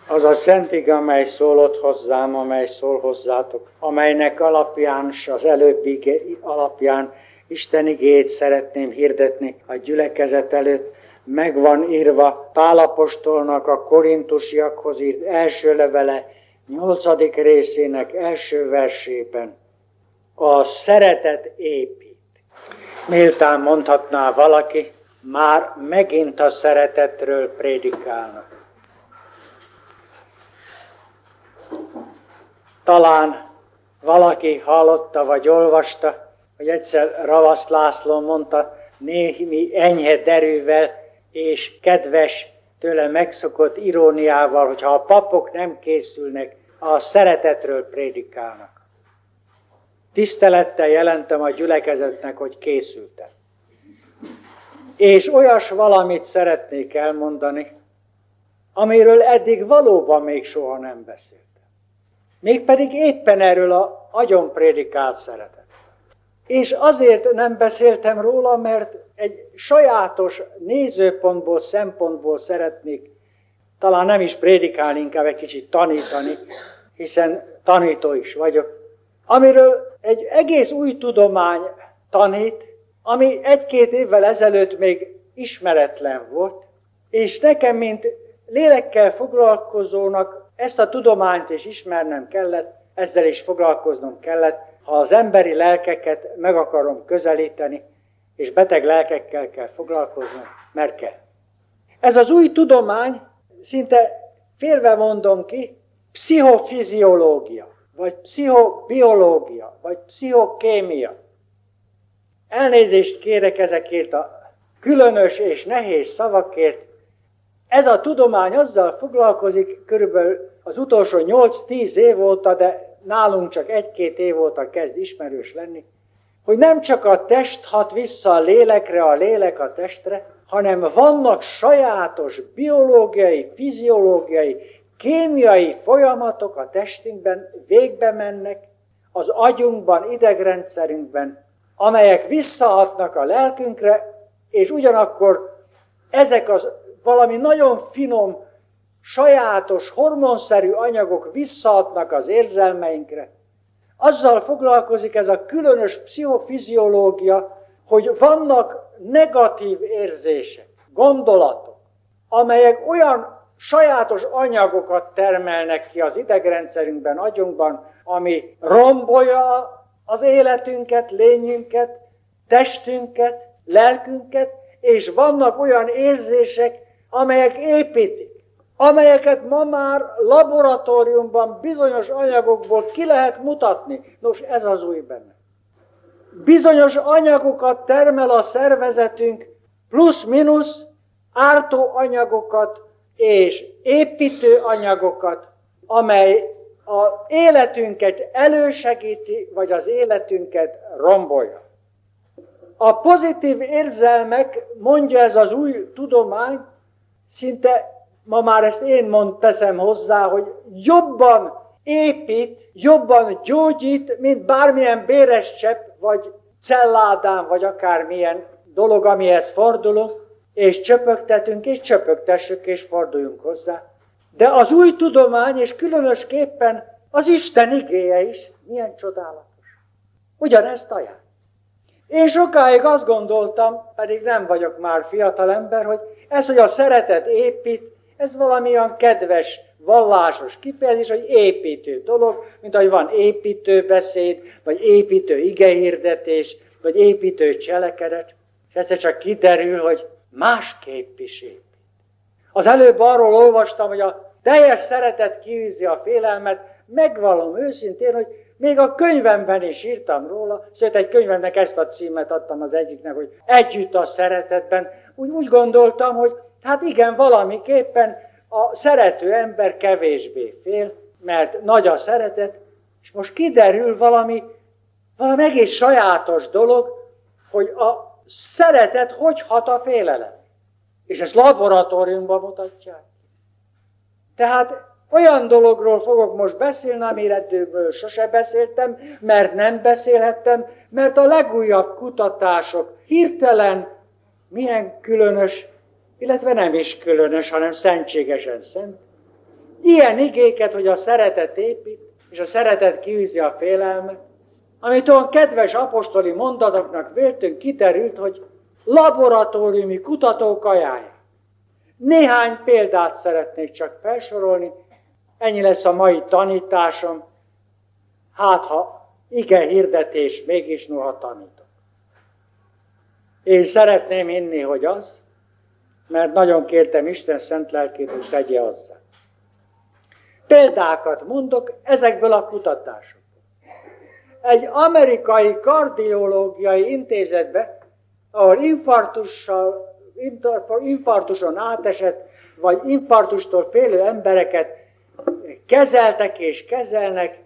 Az a szent ige, amely szólott hozzám, amely szól hozzátok, amelynek alapján, s az előbbi alapján Isten igéjét szeretném hirdetni a gyülekezet előtt, meg van írva Pál apostolnak a korintusiakhoz írt első levele 8. részének első versében. A szeretet épít. Méltán mondhatná valaki, már megint a szeretetről prédikálnak. Talán valaki hallotta vagy olvasta, hogy egyszer Ravasz László mondta némi enyhe derűvel és kedves, tőle megszokott iróniával, hogy ha a papok nem készülnek, a szeretetről prédikálnak. Tisztelettel jelentem a gyülekezetnek, hogy készültem. És olyas valamit szeretnék elmondani, amiről eddig valóban még soha nem beszéltem. Mégpedig éppen erről a agyon prédikált szeretet. És azért nem beszéltem róla, mert egy sajátos nézőpontból, szempontból szeretnék talán nem is prédikálni, inkább egy kicsit tanítani, hiszen tanító is vagyok, amiről egy egész új tudomány tanít, ami 1-2 évvel ezelőtt még ismeretlen volt, és nekem, mint lélekkel foglalkozónak ezt a tudományt is ismernem kellett, ezzel is foglalkoznom kellett, ha az emberi lelkeket meg akarom közelíteni, és beteg lelkekkel kell foglalkoznom, mert kell. Ez az új tudomány, szinte félve mondom ki, pszichofiziológia, vagy pszichobiológia, vagy pszichokémia. Elnézést kérek ezekért a különös és nehéz szavakért. Ez a tudomány azzal foglalkozik, körülbelül az utolsó 8-10 év óta, de nálunk csak 1-2 év óta kezd ismerős lenni, hogy nem csak a test hat vissza a lélekre, a lélek a testre, hanem vannak sajátos biológiai, fiziológiai, kémiai folyamatok a testünkben, végbe mennek, az agyunkban, idegrendszerünkben, amelyek visszahatnak a lelkünkre, és ugyanakkor ezek az valami nagyon finom, sajátos, hormonszerű anyagok visszahatnak az érzelmeinkre. Azzal foglalkozik ez a különös pszichofiziológia, hogy vannak negatív érzések, gondolatok, amelyek olyan sajátos anyagokat termelnek ki az idegrendszerünkben, agyunkban, ami rombolja az életünket, lényünket, testünket, lelkünket, és vannak olyan érzések, amelyek építik, amelyeket ma már laboratóriumban bizonyos anyagokból ki lehet mutatni. Nos, ez az új benne. Bizonyos anyagokat termel a szervezetünk, plusz-minusz ártó anyagokat és építő anyagokat, amely az életünket elősegíti, vagy az életünket rombolja. A pozitív érzelmek, mondja ez az új tudomány, szinte ma már ezt én teszem hozzá, hogy jobban épít, jobban gyógyít, mint bármilyen béres csepp, vagy celládán, vagy akármilyen dolog, amihez fordulunk, és csöpögtetünk, és csöpögtessük, és forduljunk hozzá. De az új tudomány, és különösképpen az Isten igéje is, milyen csodálatos. Ugyanezt ajánl. Én sokáig azt gondoltam, pedig nem vagyok már fiatal ember, hogy ez, hogy a szeretet épít, ez valami olyan kedves, vallásos kifejezés, hogy építő dolog, mint ahogy van építőbeszéd, vagy építő igehirdetés, vagy építő cselekedet, és egyszer csak kiderül, hogy másképp is épít. Az előbb arról olvastam, hogy a teljes szeretet kiűzi a félelmet, megvallom őszintén, hogy még a könyvemben is írtam róla, sőt egy könyvemnek ezt a címet adtam az egyiknek, hogy Együtt a szeretetben. Úgy gondoltam, hogy hát igen, valamiképpen a szerető ember kevésbé fél, mert nagy a szeretet, és most kiderül valami egész sajátos dolog, hogy a szeretet hogy hat a félelem. És ezt laboratóriumban mutatják. Tehát olyan dologról fogok most beszélni, amiről sose beszéltem, mert nem beszélhettem, mert a legújabb kutatások hirtelen milyen különös, illetve nem is különös, hanem szentségesen szent, ilyen igéket, hogy a szeretet épít, és a szeretet kiűzi a félelmet, amit olyan kedves apostoli mondatoknak véltünk kiderült, hogy laboratóriumi kutatók ajánlják. Néhány példát szeretnék csak felsorolni, ennyi lesz a mai tanításom, hát ha ige hirdetés mégis noha tanítok. Én szeretném hinni, hogy az, mert nagyon kértem Isten szent lelkét, hogy tegye azzá. Példákat mondok ezekből a kutatásokból. Egy amerikai kardiológiai intézetben, ahol infarktuson átesett, vagy infarktustól félő embereket kezeltek és kezelnek,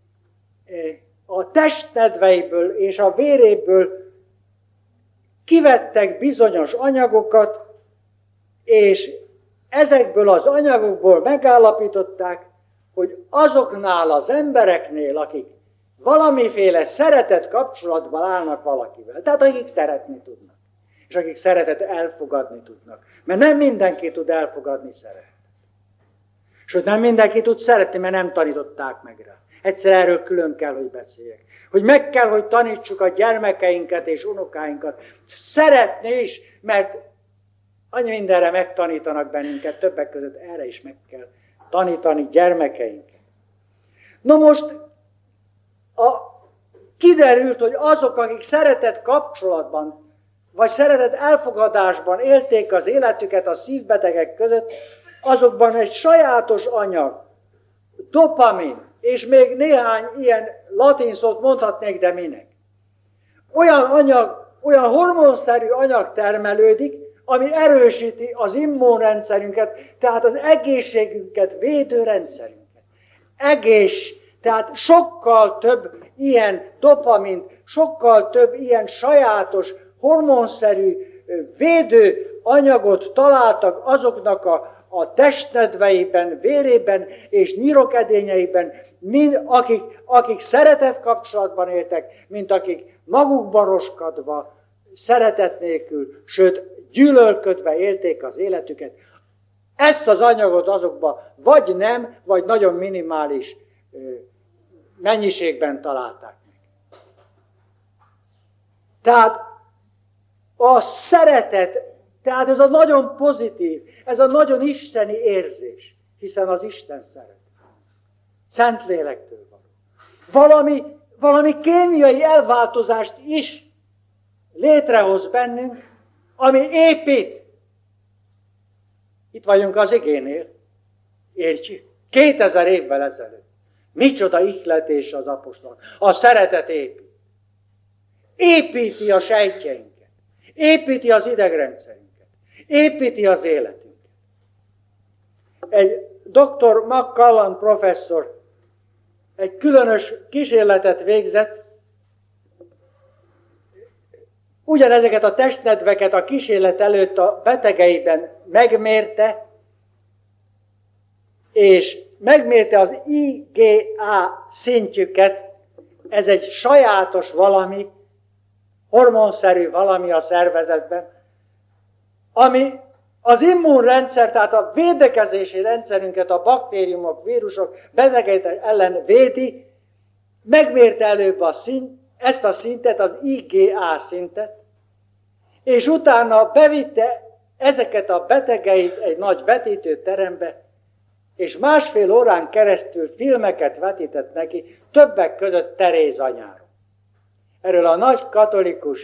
a testnedveiből és a véréből kivettek bizonyos anyagokat, és ezekből az anyagokból megállapították, hogy azoknál az embereknél, akik valamiféle szeretet kapcsolatban állnak valakivel, tehát akik szeretni tudnak, és akik szeretet elfogadni tudnak. Mert nem mindenki tud elfogadni szeretet. Sőt, nem mindenki tud szeretni, mert nem tanították meg rá. Egyszer erről külön kell, hogy beszéljek. Hogy meg kell, hogy tanítsuk a gyermekeinket és unokáinkat szeretni is, mert annyi mindenre megtanítanak bennünket, többek között erre is meg kell tanítani gyermekeinket. No most kiderült, hogy azok, akik szeretet kapcsolatban, vagy szeretet elfogadásban élték az életüket a szívbetegek között, azokban egy sajátos anyag, dopamin, és még néhány ilyen latin szót mondhatnék, de minek. Olyan hormonszerű anyag termelődik, ami erősíti az immunrendszerünket, tehát az egészségünket védő rendszerünket. Tehát sokkal több ilyen dopamint, sokkal több ilyen sajátos, hormonszerű védő anyagot találtak azoknak a testnedveiben, vérében és nyirokedényeiben, akik szeretet kapcsolatban éltek, mint akik magukban roskadva, szeretet nélkül, sőt gyűlölködve élték az életüket. Ezt az anyagot azokban vagy nem, vagy nagyon minimális mennyiségben találták meg. Tehát a szeretet, tehát ez a nagyon pozitív, ez a nagyon isteni érzés, hiszen az Isten szeret. Szentlélektől van. Valami kémiai elváltozást is létrehoz bennünk, ami épít. Itt vagyunk az igénél, értjük? 2000 évvel ezelőtt. Micsoda ihletés az apostol. A szeretet épít. Építi a sejtjeinket. Építi az idegrendszerünket. Építi az életünket. Egy dr. McCullen professzor egy különös kísérletet végzett, ugyanezeket a testnedveket a kísérlet előtt a betegeiben megmérte, és megmérte az IgA szintjüket, ez egy sajátos valami, hormonszerű valami a szervezetben, ami az immunrendszer, tehát a védekezési rendszerünket a baktériumok, vírusok, betegek ellen védi, megmérte előbb ezt a szintet, az IgA szintet, és utána bevitte ezeket a betegeit egy nagy vetítőterembe, és 1,5 órán keresztül filmeket vetített neki, többek között Teréz anyáról. Erről a nagy katolikus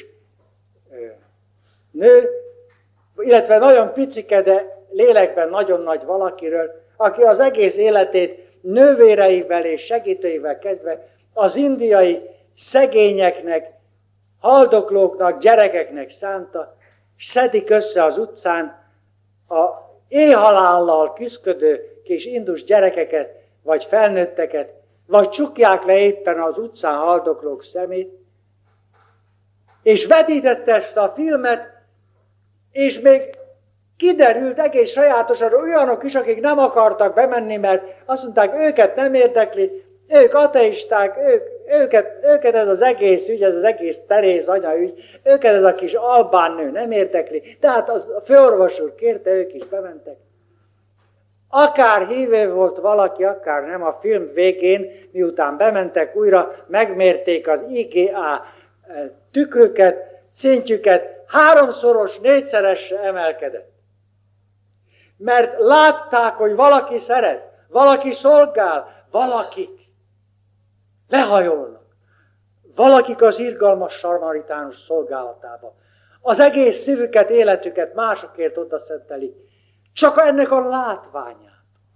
nő, illetve nagyon picike, de lélekben nagyon nagy valakiről, aki az egész életét nővéreivel és segítőivel kezdve az indiai szegényeknek, haldoklóknak, gyerekeknek szánta, és szedik össze az utcán a éhhalállal küszködő kis indus gyerekeket, vagy felnőtteket, vagy csukják le éppen az utcán haldoklók szemét, és vetítette ezt a filmet, és még kiderült egész sajátosan olyanok is, akik nem akartak bemenni, mert azt mondták, őket nem érdekli, ők ateisták, őket ez az egész ügy, ez az egész Teréz anya ügy, őket ez a kis albán nő nem érdekli. Tehát a főorvos úr kérte, ők is bementek. Akár hívő volt valaki, akár nem, a film végén, miután bementek újra, megmérték az IGA tükrüket, szintjüket, 3-szoros, 4-szeresre emelkedett. Mert látták, hogy valaki szeret, valaki szolgál, valakik lehajolnak. Valakik az irgalmas samaritánus szolgálatába. Az egész szívüket, életüket másokért odaszentelik. Csak ennek a látványát.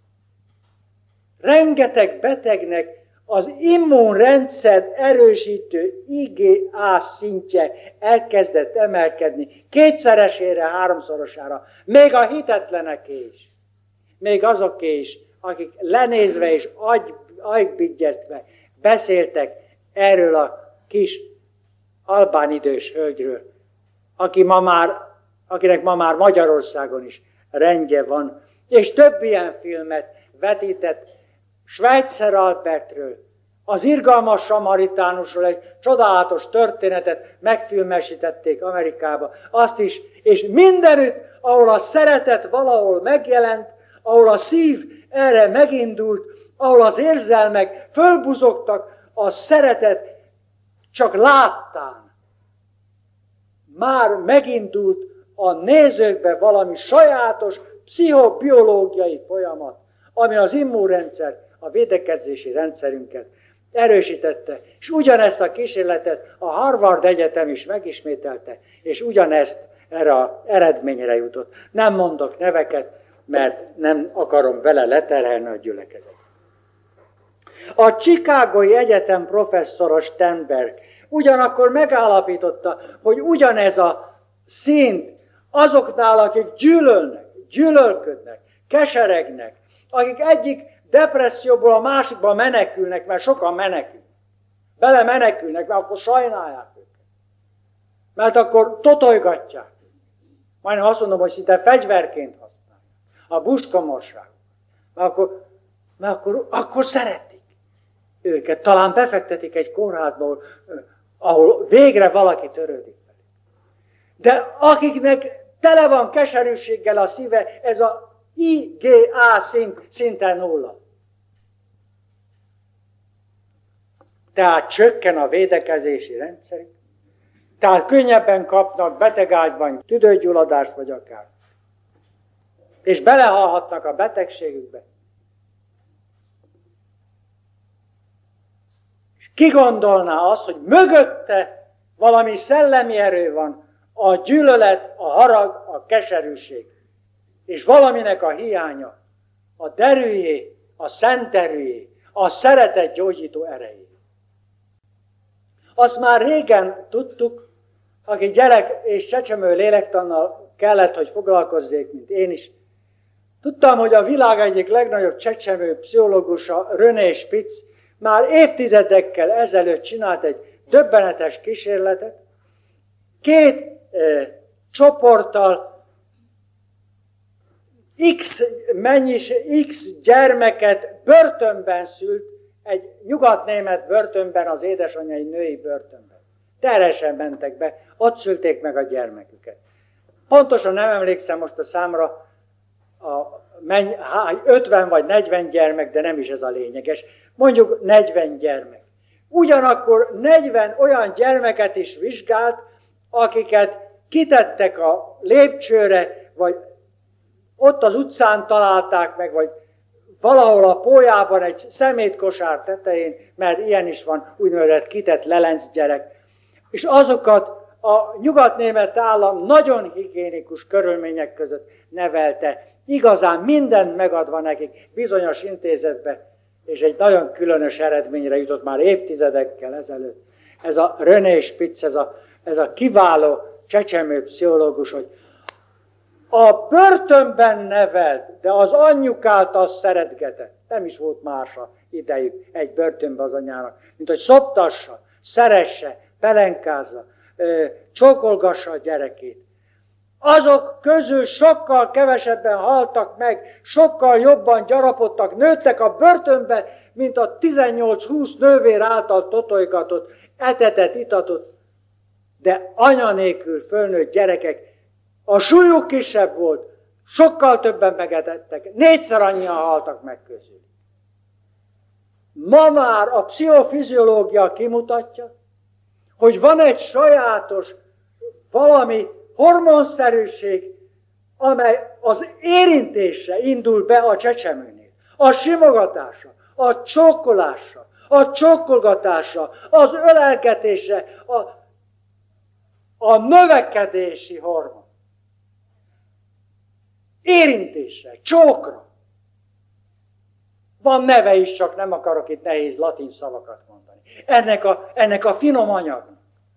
Rengeteg betegnek az immunrendszer erősítő IgA szintje elkezdett emelkedni 2-szeresére, 3-szorosára. Még a hitetleneké is. Még azoké is, akik lenézve és agybigyeztve beszéltek erről a kis albán idős hölgyről, akinek ma már Magyarországon is rendje van. És több ilyen filmet vetített Schweitzer Albertről, az irgalmas samaritánusról egy csodálatos történetet megfilmesítették Amerikába. Azt is, és mindenütt, ahol a szeretet valahol megjelent, ahol a szív erre megindult, ahol az érzelmek fölbuzogtak, a szeretet csak láttán. Már megindult a nézőkbe valami sajátos pszichobiológiai folyamat, ami az immunrendszer, a védekezési rendszerünket erősítette. És ugyanezt a kísérletet a Harvard Egyetem is megismételte, és ugyanezt erre az eredményre jutott. Nem mondok neveket, mert nem akarom vele leterhelni a gyülekezetet. A Chicagói Egyetem professzora Sternberg ugyanakkor megállapította, hogy ugyanez a szint azoknál, akik gyűlölnek, gyűlölködnek, keseregnek, akik egyik depresszióból a másikba menekülnek, mert sokan menekülnek. Bele menekülnek, mert akkor sajnálják őket. Mert akkor totolygatják. Majdnem azt mondom, hogy szinte fegyverként használják. A buskamorságot. Mert akkor szeretik őket. Talán befektetik egy kórházba, ahol végre valaki törődik velük. De akiknek tele van keserűséggel a szíve, ez a IgA szinten 0. Tehát csökken a védekezési rendszerük, tehát könnyebben kapnak betegágyban tüdőgyulladást vagy akár. És belehalhatnak a betegségükbe. És ki gondolná azt, hogy mögötte valami szellemi erő van, a gyűlölet, a harag, a keserűség. És valaminek a hiánya, a derűjé, a szent erőjé, a szeretet gyógyító erejé. Azt már régen tudtuk, aki gyerek és csecsemő lélektannal kellett, hogy foglalkozzék, mint én is. Tudtam, hogy a világ egyik legnagyobb csecsemő pszichológusa, René Spitz, már évtizedekkel ezelőtt csinált egy döbbenetes kísérletet. 2 csoporttal X gyermeket börtönben szült, egy nyugatnémet börtönben, az édesanyja egy női börtönben. Terhesen mentek be, ott szülték meg a gyermeküket. Pontosan nem emlékszem most a számra, 50 vagy 40 gyermek, de nem is ez a lényeges. Mondjuk 40 gyermek. Ugyanakkor 40 olyan gyermeket is vizsgált, akiket kitettek a lépcsőre, vagy ott az utcán találták meg, vagy valahol a pólyában egy szemétkosár tetején, mert ilyen is van, úgynevezett kitett lelenc gyerek. És azokat a nyugatnémet állam nagyon higiénikus körülmények között nevelte, igazán mindent megadva nekik bizonyos intézetbe, és egy nagyon különös eredményre jutott már évtizedekkel ezelőtt. Ez a René Spitz, ez a kiváló csecsemő pszichológus, hogy a börtönben nevelt, de az anyjuk által szeretgetett, nem is volt mása idejük egy börtönben az anyának, mint hogy szoptassa, szeresse, pelenkázza, csókolgassa a gyerekét. Azok közül sokkal kevesebben haltak meg, sokkal jobban gyarapodtak, nőttek a börtönbe, mint a 18-20 nővér által totolygatott, etetett, itatott, de anya nélkül fölnőtt gyerekek. A súlyuk kisebb volt, Sokkal többen megetettek, 4-szer annyian haltak meg közül. Ma már a pszichofiziológia kimutatja, hogy van egy sajátos valami hormonszerűség, amely az érintésre indul be a csecsemőnél. A simogatásra, a csókolásra, a csókolgatásra, az ölelgetésre, a növekedési hormon. Érintésre, csókra. Van neve is, csak nem akarok itt nehéz latin szavakat mondani. Ennek a finom anyagnak.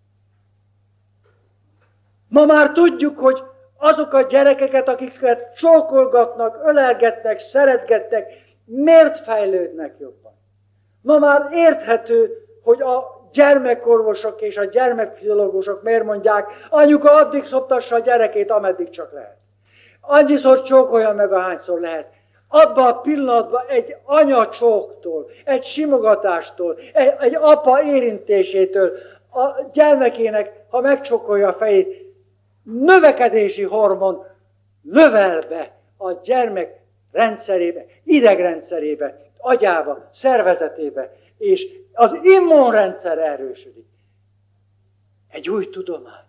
Ma már tudjuk, hogy azok a gyerekeket, akiket csókolgatnak, ölelgetnek, szeretgetnek, miért fejlődnek jobban? Ma már érthető, hogy a gyermekorvosok és a gyermekpszichológusok miért mondják, anyuka addig szoptassa a gyerekét, ameddig csak lehet. Annyiszor csókolja meg, ahányszor lehet. Abban a pillanatban egy anya csóktól, egy simogatástól, egy apa érintésétől a gyermekének, ha megcsókolja a fejét, növekedési hormon növel be a gyermek rendszerébe, idegrendszerébe, agyába, szervezetébe, és az immunrendszer erősödik. Egy új tudomány,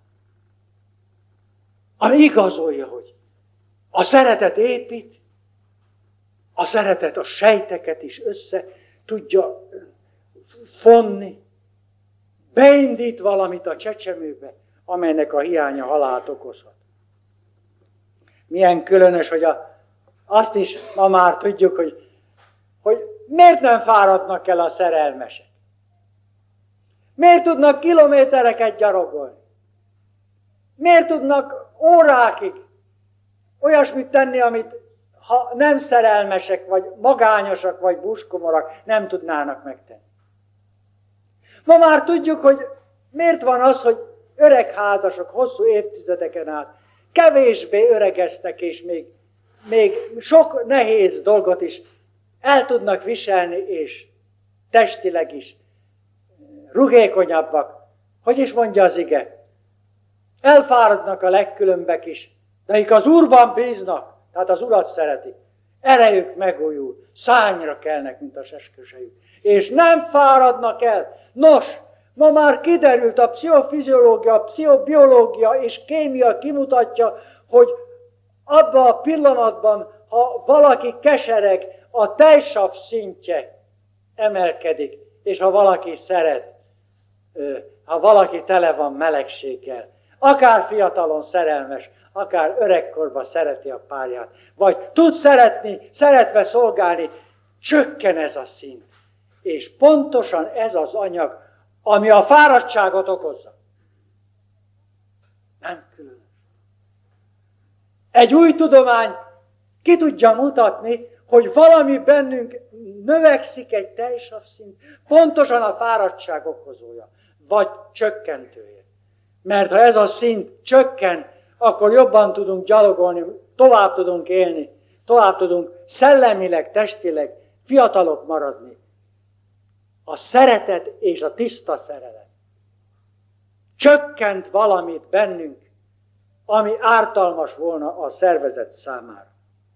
ami igazolja, hogy a szeretet épít, a szeretet a sejteket is össze tudja fonni, beindít valamit a csecsemőbe, amelynek a hiánya halált okozhat. Milyen különös, hogy azt is ma már tudjuk, hogy miért nem fáradnak el a szerelmesek? Miért tudnak kilométereket gyalogolni? Miért tudnak órákig olyasmit tenni, amit ha nem szerelmesek, vagy magányosak, vagy buskomorak nem tudnának megtenni? Ma már tudjuk, hogy miért van az, hogy öreg házasok hosszú évtizedeken át kevésbé öregeztek, és még sok nehéz dolgot is el tudnak viselni, és testileg is rugékonyabbak. Hogy is mondja az ige? Elfáradnak a legkülönbek is, de akik az Úrban bíznak, tehát az Urat szeretik, erejük megújul, szárnyra kelnek, mint a seskősejük, és nem fáradnak el. Nos, ma már kiderült, a pszichofiziológia, a pszichobiológia és kémia kimutatja, hogy abban a pillanatban, ha valaki kesereg, a tejsav szintje emelkedik, és ha valaki szeret, ha valaki tele van melegséggel, akár fiatalon szerelmes, akár öregkorban szereti a párját, vagy tud szeretni, szeretve szolgálni, csökken ez a szint. És pontosan ez az anyag, ami a fáradtságot okozza. Nem különös. Egy új tudomány ki tudja mutatni, hogy valami bennünk növekszik, egy tejsavszint, pontosan a fáradtság okozója, vagy csökkentője. Mert ha ez a szint csökken, akkor jobban tudunk gyalogolni, tovább tudunk élni, tovább tudunk szellemileg, testileg fiatalok maradni. A szeretet és a tiszta szerelem csökkent valamit bennünk, ami ártalmas volna a szervezet számára.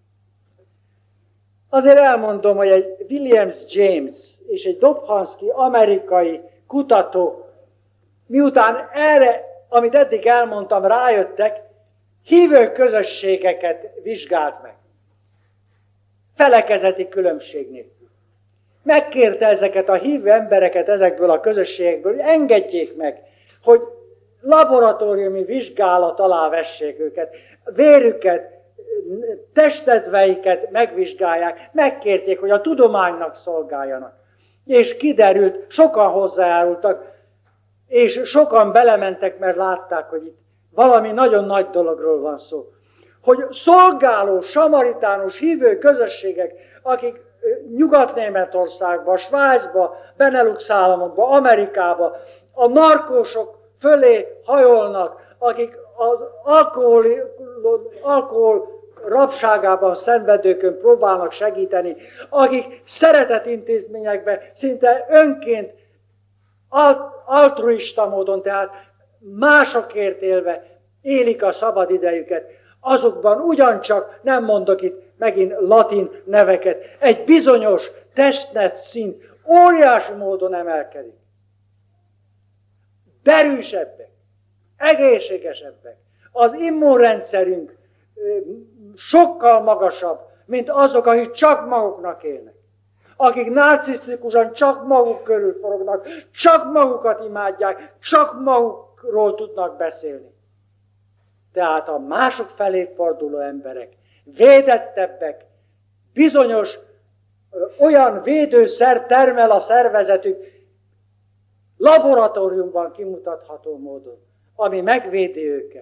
Azért elmondom, hogy egy Williams James és egy Dobzhansky amerikai kutató, miután erre, amit eddig elmondtam, rájöttek, hívő közösségeket vizsgált meg. Felekezeti különbség nélkül. Megkérte ezeket a hívő embereket ezekből a közösségekből, hogy engedjék meg, hogy laboratóriumi vizsgálat alá vessék őket, vérüket, testedveiket megvizsgálják, megkérték, hogy a tudománynak szolgáljanak. És kiderült, sokan hozzájárultak, és sokan belementek, mert látták, hogy itt valami nagyon nagy dologról van szó. Hogy szolgáló, samaritánus, hívő közösségek, akik Nyugat-Németországba, Svájcba, Benelux államokba, Amerikába a narkósok fölé hajolnak, akik az alkohol rabságában szenvedőkön próbálnak segíteni, akik szeretetintézményekben szinte önként, altruista módon, tehát másokért élve élik a szabad idejüket, azokban ugyancsak, nem mondok itt megint latin neveket, egy bizonyos testnet szint óriási módon emelkedik. Derűsebbek, egészségesebbek. Az immunrendszerünk sokkal magasabb, mint azok, akik csak maguknak élnek. Akik narcisztikusan csak maguk körül forognak, csak magukat imádják, csak magukról tudnak beszélni. Tehát a mások felé forduló emberek védettebbek, bizonyos olyan védőszer termel a szervezetük laboratóriumban kimutatható módon, ami megvédi őket.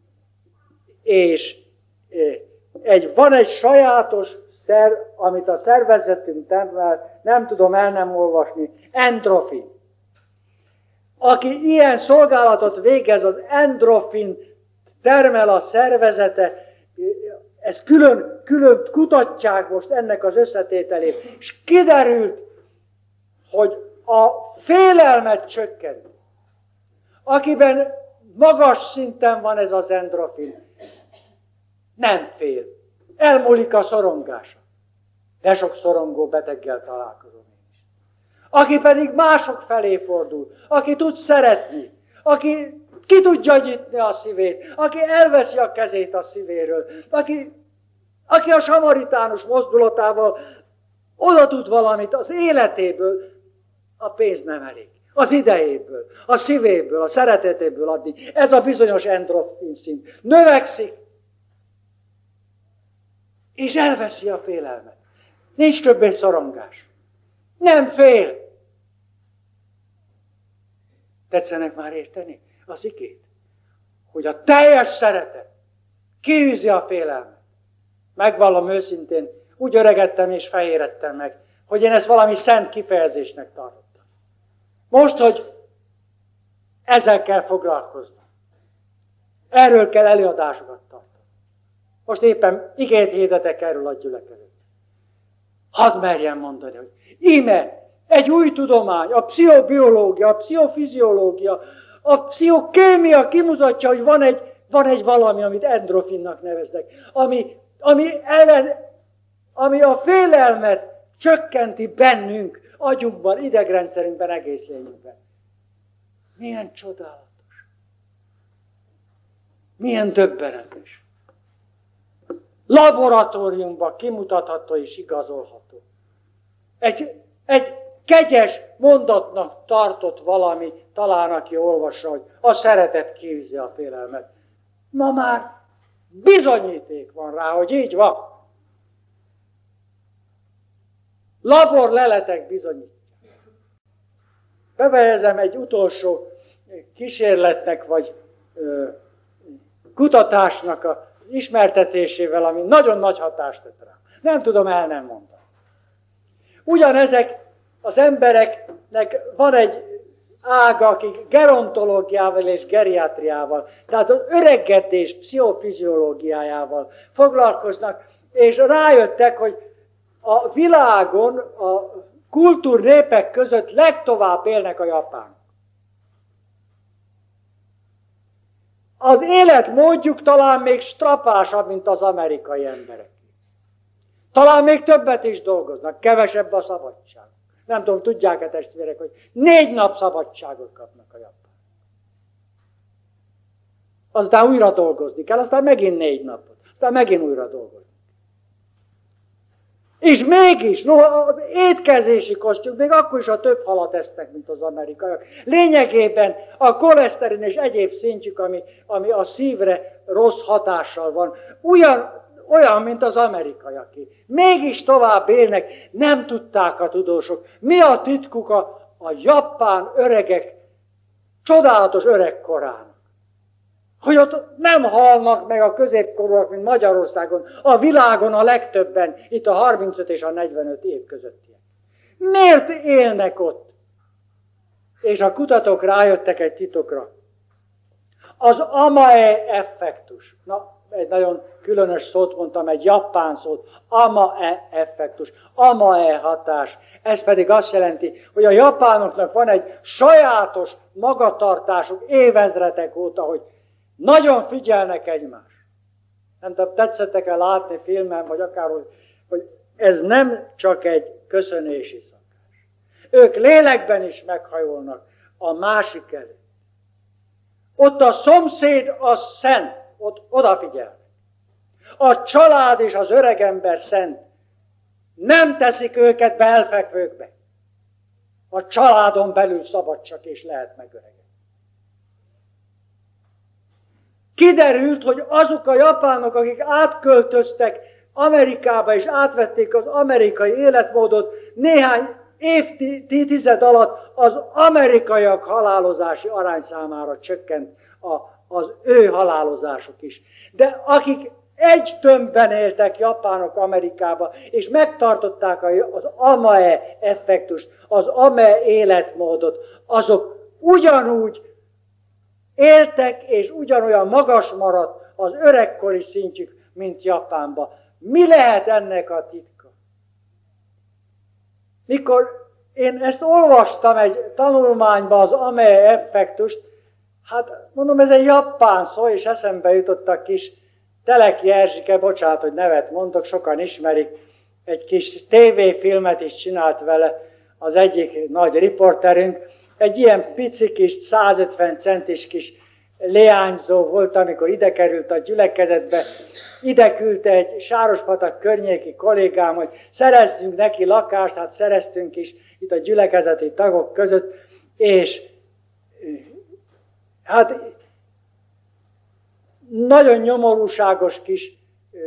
És van egy sajátos szer, amit a szervezetünk termel, nem tudom nem olvasni, endorfin. Aki ilyen szolgálatot végez, az endorfin termel a szervezete, ezt külön kutatják most ennek az összetételét, és kiderült, hogy a félelmet csökkent. Akiben magas szinten van ez az endorfin, nem fél. Elmúlik a szorongása. De sok szorongó beteggel találkozom én is. Aki pedig mások felé fordul, aki tud szeretni, aki ki tudja nyitni a szívét, aki elveszi a kezét a szívéről, aki a samaritánus mozdulatával oda tud valamit az életéből, a pénz nem elég. Az idejéből, a szívéből, a szeretetéből adni. Ez a bizonyos endorfin szint. Növekszik, és elveszi a félelmet. Nincs többé szorongás. Nem fél. Tetszenek már érteni az igét? Hogy a teljes szeretet kiűzi a félelmet. Megvallom őszintén, úgy öregedtem és fehéredtem meg, hogy én ezt valami szent kifejezésnek tartottam. Most, hogy ezzel kell foglalkoznom. Erről kell előadásokat tartani. Most éppen igét hirdetek erről a gyülekezet. Hadd merjem mondani, hogy íme egy új tudomány, a pszichobiológia, a pszichofiziológia, a pszichokémia kimutatja, hogy van egy valami, amit endorfinnak neveznek, ami a félelmet csökkenti bennünk, agyunkban, idegrendszerünkben, egész lényünkben. Milyen csodálatos. Milyen döbbenetes. Laboratóriumban kimutatható és igazolható. Egy kegyes mondatnak tartott valami, talán aki olvassa, hogy a szeretet kiűzi a félelmet. Ma már bizonyíték van rá, hogy így van. Laborleletek bizonyítják. Befejezem egy utolsó kísérletnek, vagy kutatásnak a ismertetésével, ami nagyon nagy hatást tett rá. Nem tudom nem mondani. Ugyanezek az embereknek van egy ága, akik gerontológiával és geriátriával, tehát az öregedés pszichofiziológiájával foglalkoznak, és rájöttek, hogy a világon a kultúrnépek között legtovább élnek a japánok. Az életmódjuk talán még strapásabb, mint az amerikai emberek. Talán még többet is dolgoznak, kevesebb a szabadság. Nem tudom, tudják-e testvérek, hogy 4 nap szabadságot kapnak a japánok. Aztán újra dolgozni kell, aztán megint 4 napot, aztán megint újra dolgozni. És mégis, az étkezési kostjuk, még akkor is a több halat esznek, mint az amerikaiak. Lényegében a koleszterin és egyéb szintjük, ami a szívre rossz hatással van, olyan, mint az amerikaiaké. Mégis tovább élnek, nem tudták a tudósok. Mi a titkuk a japán öregek csodálatos öregkorának? Hogy ott nem halnak meg a középkorúak, mint Magyarországon, a világon a legtöbben, itt a 35 és a 45 év közöttiek. Miért élnek ott? És a kutatók rájöttek egy titokra. Az amae effektus. Na, egy nagyon különös szót mondtam, egy japán szót. Amae effektus. Amae hatás. Ez pedig azt jelenti, hogy a japánoknak van egy sajátos magatartásuk évezredek óta, hogy nagyon figyelnek egymásra. Nem tudom, tetszettek-e látni filmen, vagy akárhogy, hogy ez nem csak egy köszönési szakás. Ők lélekben is meghajolnak a másik előtt. Ott a szomszéd az szent, ott odafigyel. A család és az öregember szent. Nem teszik őket belfekvőkbe. A családon belül szabad csak és lehet megöregedni. Kiderült, hogy azok a japánok, akik átköltöztek Amerikába és átvették az amerikai életmódot, néhány évtized alatt az amerikaiak halálozási arányszámára csökkent az ő halálozásuk is. De akik egy tömbben éltek japánok Amerikába, és megtartották az amae effektust, az amae életmódot, azok ugyanúgy éltek, és ugyanolyan magas maradt az öregkori szintjük, mint Japánban. Mi lehet ennek a titka? Mikor én ezt olvastam egy tanulmányban, az amae effektust, hát mondom, ez egy japán szó, és eszembe jutott a kis Teleki Erzsike, bocsánat, hogy nevet mondok, sokan ismerik, egy kis tévéfilmet is csinált vele az egyik nagy riporterünk. Egy ilyen pici kis, 150 centis kis leányzó volt, amikor ide került a gyülekezetbe. Ide küldte egy Sárospatak környéki kollégám, hogy szerezzünk neki lakást, hát szereztünk is itt a gyülekezeti tagok között, és hát nagyon nyomorúságos kis,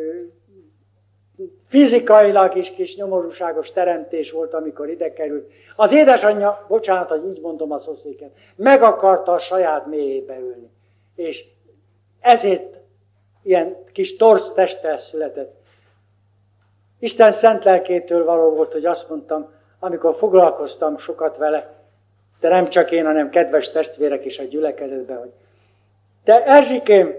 fizikailag is kis nyomorúságos teremtés volt, amikor ide került. Az édesanyja, bocsánat, hogy így mondom a szószéket, meg akarta a saját mélyébe ülni. És ezért ilyen kis torz testtel született. Isten szent lelkétől való volt, hogy azt mondtam, amikor foglalkoztam sokat vele, de nem csak én, hanem kedves testvérek is a gyülekezetben, hogy te Erzsikém,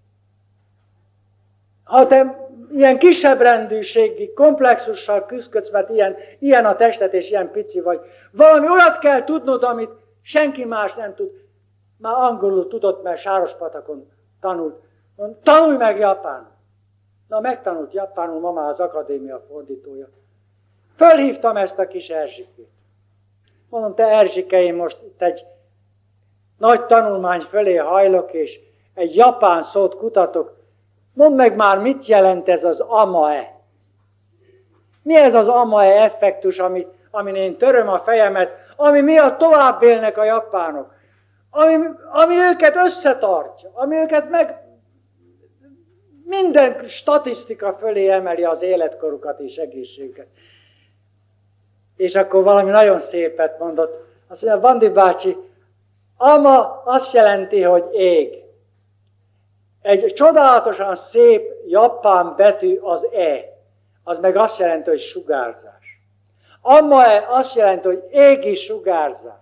ha te ilyen kisebb rendűségi komplexussal küzdködsz, mert ilyen a testet és ilyen pici vagy, valami olyat kell tudnod, amit senki más nem tud. Már angolul tudott, mert Sárospatakon tanult. Tanulj meg japánul. Na, megtanult japánul, ma már az akadémia fordítója. Fölhívtam ezt a kis Erzsikét. Mondom, te Erzsike, én most itt egy nagy tanulmány fölé hajlok, és egy japán szót kutatok. Mondd meg már, mit jelent ez az amae? Mi ez az amae effektus, amin én töröm a fejemet, ami miatt tovább élnek a japánok? Ami őket összetartja, ami őket minden statisztika fölé emeli az életkorukat és egészségüket. És akkor valami nagyon szépet mondott. Azt mondja, Bandi bácsi, ama azt jelenti, hogy ég. Egy csodálatosan szép japán betű az E, az meg azt jelenti, hogy sugárzás. Amae azt jelenti, hogy égi sugárzás.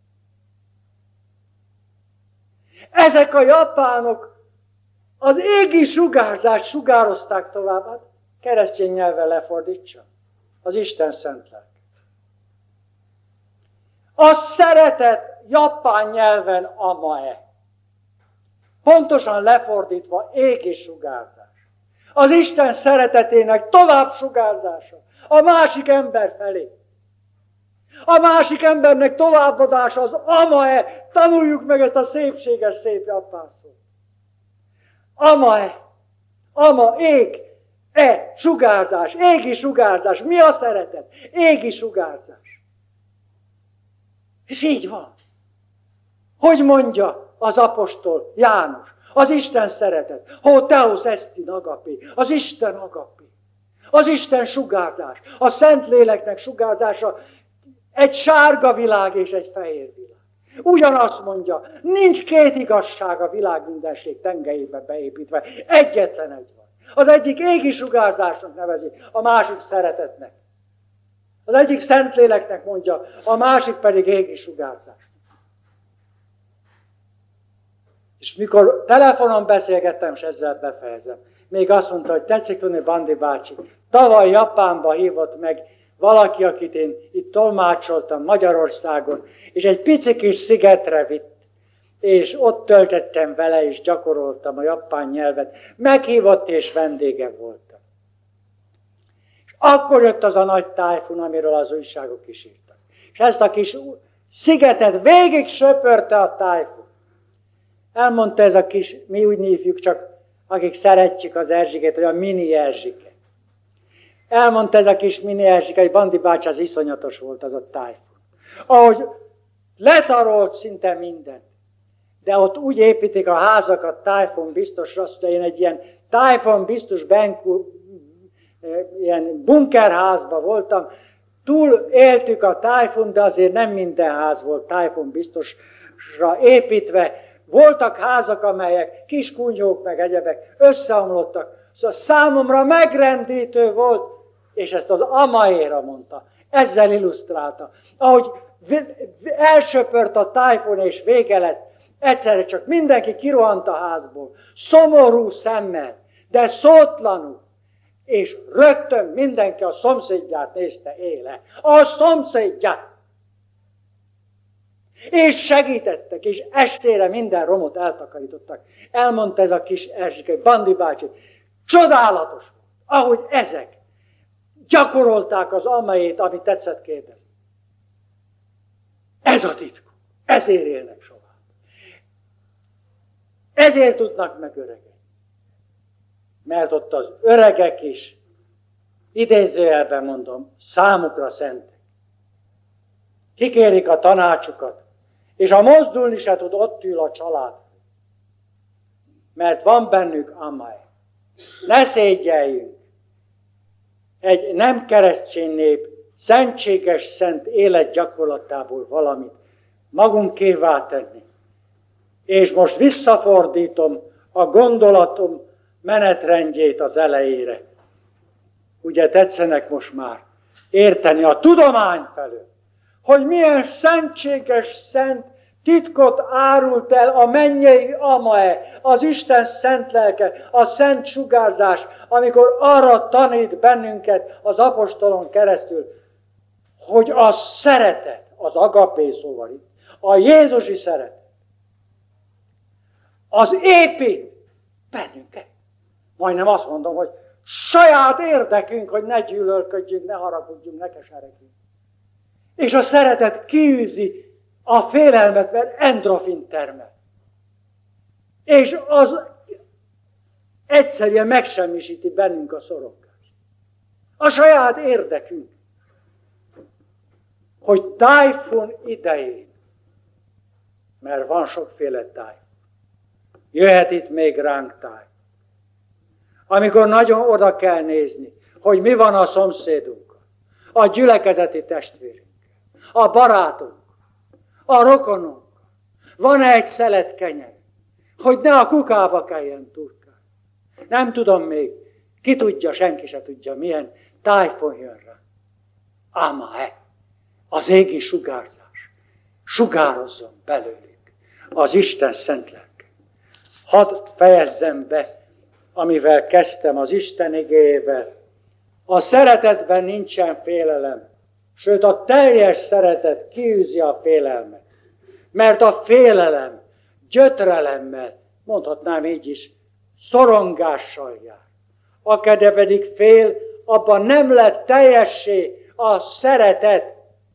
Ezek a japánok az égi sugárzást sugározták tovább, hát keresztény nyelven lefordítsa. Az Isten szent lelke. A szeretet japán nyelven amae. Pontosan lefordítva égi sugárzás. Az Isten szeretetének tovább sugárzása a másik ember felé. A másik embernek továbbadása az amae. Tanuljuk meg ezt a szépséges, szép japán szót. Amae. Ama, ég. E, sugárzás. Égi sugárzás. Mi a szeretet? Égi sugárzás. És így van. Hogy mondja az apostol János? Az Isten szeretet. Ho teos estin agapi. Az Isten agapi. Az Isten sugárzás. A Szentléleknek sugárzása. Egy sárga világ és egy fehér világ. Ugyanazt mondja, nincs két igazság a világ mindenség tengelyébe beépítve. Egyetlen egy van. Az egyik égi sugárzásnak nevezi, a másik szeretetnek. Az egyik Szentléleknek mondja, a másik pedig égi sugárzás. És mikor telefonon beszélgettem, és ezzel befejezem, még azt mondta, hogy tetszik tudni, Bandi bácsi, tavaly Japánba hívott meg valaki, akit én itt tolmácsoltam Magyarországon, és egy pici kis szigetre vitt. és ott töltöttem vele, és gyakoroltam a japán nyelvet. Meghívott, és vendége voltam. És akkor jött az a nagy tájfun, amiről az újságok is írtak. És ezt a kis szigetet végig söpörte a tájfun. Elmondta ez a kis, mi úgy hívjuk, csak akik szeretjük az Erzsikét, hogy a mini Erzsike. Elmondta ez a kis mini Erzsike, hogy Bandi bácsi, az iszonyatos volt az a tájfun. Ahogy letarolt szinte mindent. De ott úgy építik a házakat tájfun biztosra, azt én egy ilyen tájfun biztos ilyen bunkerházban voltam. Túl éltük a tájfun, de azért nem minden ház volt tájfun biztosra építve. Voltak házak, amelyek kis kunyhók meg egyebek összeomlottak. Szóval számomra megrendítő volt, és ezt az Amaéra mondta. Ezzel illusztrálta. Ahogy elsöpört a tájfun és vége lett, egyszerre csak mindenki kirohant a házból, szomorú szemmel, de szótlanul. És rögtön mindenki a szomszédját nézte éle. A szomszédját! És segítettek, és estére minden romot eltakarítottak. Elmondta ez a kis Erzsike, Bandi bácsi, csodálatos volt, ahogy ezek gyakorolták az amelyét, amit tetszett kérdezni. Ez a titkuk, ezért élnek soha. Ezért tudnak megöregedni. Mert ott az öregek is, idézőjelben mondom, számukra szentek. Kikérik a tanácsukat, és a mozdulni se tud, ott ül a család. Mert van bennük amely. Ne szégyeljünk. Egy nem keresztény nép szentséges, szent élet gyakorlatából valamit magunkévá tenni. És most visszafordítom a gondolatom menetrendjét az elejére. Ugye tetszenek most már érteni a tudomány felől, hogy milyen szentséges, szent titkot árult el a mennyei Amae, az Isten szent lelke, a szent sugárzás, amikor arra tanít bennünket az apostolon keresztül, hogy a szeretet, az agapé szóval itt, a Jézusi szeretet, az épít bennünket. Majdnem azt mondom, hogy saját érdekünk, hogy ne gyűlölködjünk, ne haragudjunk, ne keseredjünk. És a szeretet kiűzi a félelmet, mert endorfin termel. És az egyszerűen megsemmisíti bennünk a szorongást. A saját érdekünk, hogy tájfun idején, mert van sokféle tájfun, jöhet itt még ránk tájfun. Amikor nagyon oda kell nézni, hogy mi van a szomszédunkkal, a gyülekezeti testvérünkkel, a barátunkkal, a rokonunkkal. Van-e egy szelet kenyer, hogy ne a kukába kelljen turkálni? Nem tudom még, ki tudja, senki se tudja, milyen tájfun jön rá. Amae, az égi sugárzás, sugározzon belőlük az Isten szent lelke. Hadd fejezzem be, amivel kezdtem, az Isten igéjével. A szeretetben nincsen félelem, sőt a teljes szeretet kiűzi a félelmet. Mert a félelem gyötrelemmel, mondhatnám így is, szorongással jár. Akede pedig fél, abban nem lett teljessé a szeretet.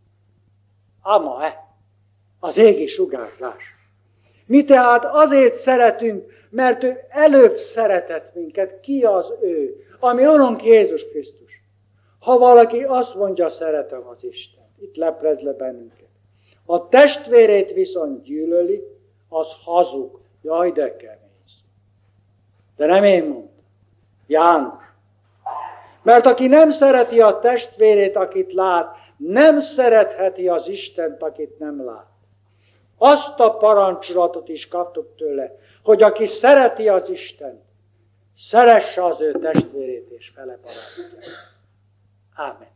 Amae, az égi sugárzás. Mi tehát azért szeretünk, mert ő előbb szeretett minket. Ki az ő? Ami Urunk Jézus Krisztus. Ha valaki azt mondja, szeretem az Istent, itt leplez le bennünket. A testvérét viszont gyűlöli, az hazug. Jaj, de kemény. De nem én mondtam. János. Mert aki nem szereti a testvérét, akit lát, nem szeretheti az Istent, akit nem lát. Azt a parancsolatot is kaptuk tőle, hogy aki szereti az Istent, szeresse az ő testvérét és fele barátját. Ámen.